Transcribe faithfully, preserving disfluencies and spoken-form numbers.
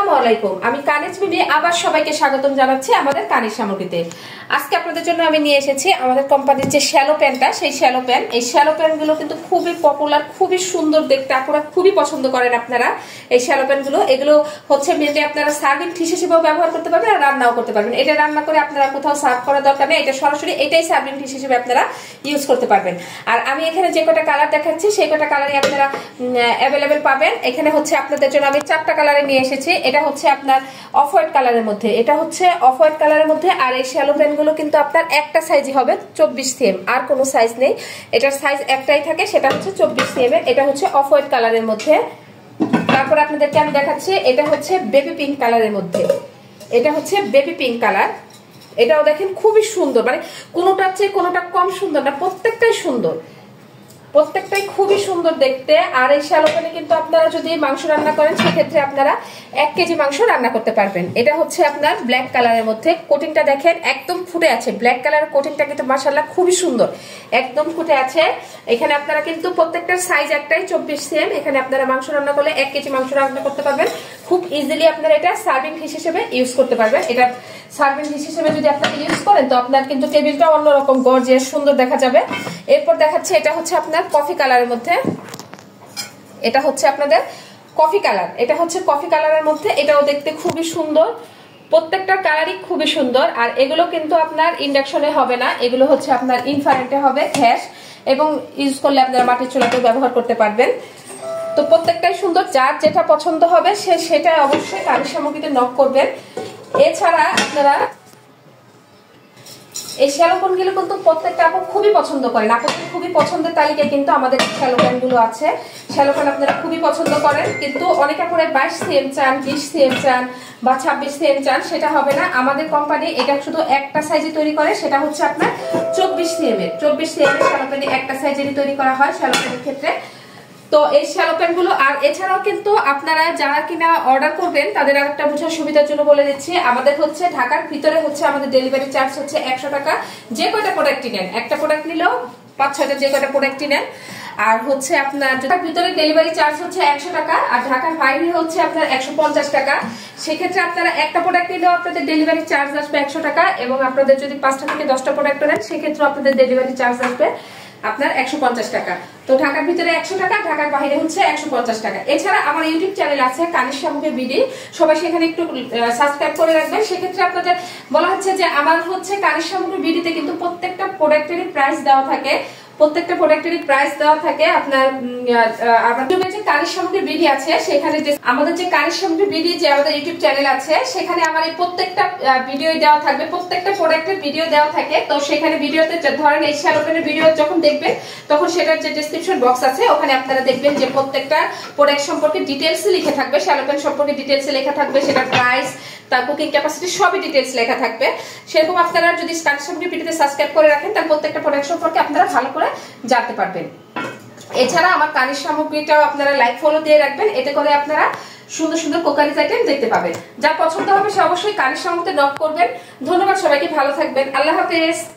আসসালামু আলাইকুম। আমি কানিজ মিমি আবার সবাইকে স্বাগতম জানাচ্ছি আমাদের কানিজ সামগ্রীতে। আজকে আপনাদের জন্য আমি নিয়ে এসেছি আমাদের কোম্পানির যে শ্যালো প্যান্টটা, সেই শ্যালো প্যান্ট। এই শ্যালো প্যান্টগুলো কিন্তু খুবই পপুলার, খুবই সুন্দর দেখতে, আপনারা খুবই পছন্দ করেন আপনারা এই শ্যালো প্যান্টগুলো। এগুলো হচ্ছে মেনলি আপনারা সার্ভিং ডিশ হিসেবেও ব্যবহার করতে পারবেন আর রান্নাও করতে পারবেন। এটা রান্না করে আপনারা কোথাও সার্ভ করার দরকার নেই, এটা সরাসরি এটাই সার্ভিং ডিশ হিসেবে আপনারা ইউজ করতে পারবেন। আর আমি এখানে যে কটা কালার দেখাচ্ছি সেই কটা কালারই আপনারা অ্যাভেলেবেল পাবেন। এখানে হচ্ছে আপনাদের জন্য আমি চারটা কালারে নিয়ে এসেছি। এটা হচ্ছে আপনার অফ হোয়াইট কালারের মধ্যে, এটা হচ্ছে অফ হোয়াইট কালারের মধ্যে। আর এই শ্যালো প্যান্টগুলো কিন্তু আপনার একটা সাইজই হবে, চব্বিশ সিএম, আর কোনো সাইজ নেই। এটার সাইজ একটাই থাকে, সেটা হচ্ছে চব্বিশ সিএম এর। এটা হচ্ছে অফ হোয়াইট কালারের মধ্যে। তারপর আপনাদেরকে আমি দেখাচ্ছি, এটা হচ্ছে বেবি পিঙ্ক কালারের মধ্যে। এটা হচ্ছে বেবি পিঙ্ক কালার। এটাও দেখেন খুবই সুন্দর, মানে কোনোটার চেয়ে কোনোটা কম সুন্দর না, প্রত্যেকটাই সুন্দর, প্রত্যেকটাই খুবই সুন্দর দেখতে। আর এই শ্যালো প্যানে কিন্তু আপনারা যদি মাংস রান্না করেন সেক্ষেত্রে আপনারা এক কেজি মাংস রান্না করতে পারবেন। এটা হচ্ছে আপনার ব্ল্যাক কালারের মধ্যে। কোটিংটা দেখেন একদম ফুটে আছে, ব্ল্যাক কালারের কোটিংটা কিন্তু মাশাআল্লাহ খুবই সুন্দর, একদম ফুটে আছে। এখানে আপনারা কিন্তু প্রত্যেকটার সাইজ একটাই, চব্বিশ সিএম। এখানে আপনারা মাংস রান্না করলে এক কেজি মাংস রান্না করতে পারবেন খুব ইজিলি। আপনারা এটা সার্ভিং ডিশ হিসেবে ইউজ করতে পারবেন। এটা সার্ভিং ডিশ হিসেবে যদি আপনারা ইউজ করেন তো আপনার কিন্তু টেবিলটা অন্যরকম গর্জিয়াস সুন্দর দেখা যাবে। এরপর দেখাচ্ছে, এটা হচ্ছে আপনার কফি কালারের মধ্যে। এটা হচ্ছে আপনাদের কফি কালার, এটা হচ্ছে কফি কালারের মধ্যে। এটাও দেখতে খুবই সুন্দর, প্রত্যেকটা কালারই খুবই সুন্দর। আর এগুলো কিন্তু আপনার ইন্ডাকশনে হবে না, এগুলো হচ্ছে আপনার ইনফ্রারেডে হবে, গ্যাস, এবং ইউজ করলে আপনারা মাটির চুলাতেও ব্যবহার করতে পারবেন। তো প্রত্যেকটাই সুন্দর, যার যেটা পছন্দ হবে সে সেটা অবশ্যই কানিজ সামগ্রীতে নক করবেন। এছাড়া আপনারা এই শ্যালো প্যান্টগুলো কিন্তু প্রত্যেকটা আপু খুবই পছন্দ করেন, আপনাদের খুবই পছন্দের তালিকায় কিন্তু আমাদের শ্যালো প্যান্টগুলো আছে। শ্যালো প্যান্ট আপনারা খুবই পছন্দ করেন, কিন্তু অনেকে করে বাইশ সিএম চান, বিশ সিএম চান বা ছাব্বিশ সিএম চান, সেটা হবে না। আমাদের কোম্পানি এটা শুধু একটা সাইজে তৈরি করে, সেটা হচ্ছে আপনার চব্বিশ সিএম এর। চব্বিশ সিএম এর শ্যালো প্যান্ট একটা সাইজেরই তৈরি করা হয় শ্যালো প্যান্টের ক্ষেত্রে। তো এই শ্যালো প্যান্টগুলো, আর এছাড়াও কিন্তু আপনারা যারা কিনা অর্ডার করবেন তাদের আরেকটা বোঝার সুবিধার জন্য বলে দিচ্ছি, আমাদের হচ্ছে ঢাকার ভিতরে হচ্ছে আমাদের ডেলিভারি চার্জ হচ্ছে একশো টাকা। যে কয়টা প্রোডাক্টই নেন, একটা প্রোডাক্ট নিলেও পাঁচ ছয়টা যে কয়টা প্রোডাক্টই নেন। আর হচ্ছে আপনার ঢাকার ভিতরে ডেলিভারি চার্জ হচ্ছে একশো টাকা, আর ঢাকার বাইরে হচ্ছে আপনার একশো পঞ্চাশ টাকা। সেক্ষেত্রে আপনারা একটা প্রোডাক্ট নিলেও আপনাদের ডেলিভারি চার্জ আসবে একশো টাকা, এবং আপনাদের যদি পাঁচটা থেকে দশটা প্রোডাক্ট নেন সেক্ষেত্রে আপনাদের ডেলিভারি চার্জ আসবে আপনার একশো পঞ্চাশ টাকা। তো ঢাকার ভিতরে একশো টাকা, ঢাকার বাইরে হচ্ছে একশো পঞ্চাশ টাকা। এছাড়া আমার ইউটিউব চ্যানেল আছে কানিজ সামগ্রী বিডি, সবাই সেখানে একটু সাবস্ক্রাইব করে রাখবেন। সেক্ষেত্রে আপনাদের বলা হচ্ছে যে আমার হচ্ছে কানিজ সামগ্রী বিডিতে কিন্তু প্রত্যেকটা প্রোডাক্টেরই প্রাইস দেওয়া থাকে, প্রত্যেকটা প্রোডাক্টেরই প্রাইস দেওয়া থাকে আপনার। আমাদের যে কানিজ সামগ্রী বিডি আছে সেখানে যে আমাদের যে কানিজ সামগ্রী বিডি যে আমাদের ইউটিউব চ্যানেল আছে সেখানে আমার এই প্রত্যেকটা ভিডিও দেওয়া থাকবে, প্রত্যেকটা প্রোডাক্টের ভিডিও দেওয়া থাকে। তো সেখানে ভিডিওতে ধরেন এই শ্যালো প্যান্টের ভিডিও যখন দেখবেন তখন সেটার যে ডেসক্রিপশন বক্স আছে ওখানে আপনারা দেখবেন যে প্রত্যেকটা প্রোডাক্ট সম্পর্কে ডিটেলস লিখে থাকবে, শ্যালো প্যান্ট সম্পর্কে ডিটেলস লেখা থাকবে, সেটার প্রাইস, তার কুকিং ক্যাপাসিটি সবই ডিটেলস লেখা থাকবে। সেরকম আপনারা যদি কানিজ সামগ্রী বিডিতে সাবস্ক্রাইব করে রাখেন তাহলে প্রত্যেকটা প্রোডাক্ট সম্পর্কে আপনারা ভালো করে জানতে পারবেন। এছাড়া আমার কানিজ সামগ্রীটাও আপনারা লাইক ফলো দিয়ে রাখবেন, এতে করে আপনারা সুন্দর সুন্দর কোকারিজ আইটেম দেখতে পাবেন। যা পছন্দ হবে সে অবশ্যই কানিজ সামগ্রীতে নক করবেন। ধন্যবাদ সবাইকে, ভালো থাকবেন, আল্লাহ হাফেজ।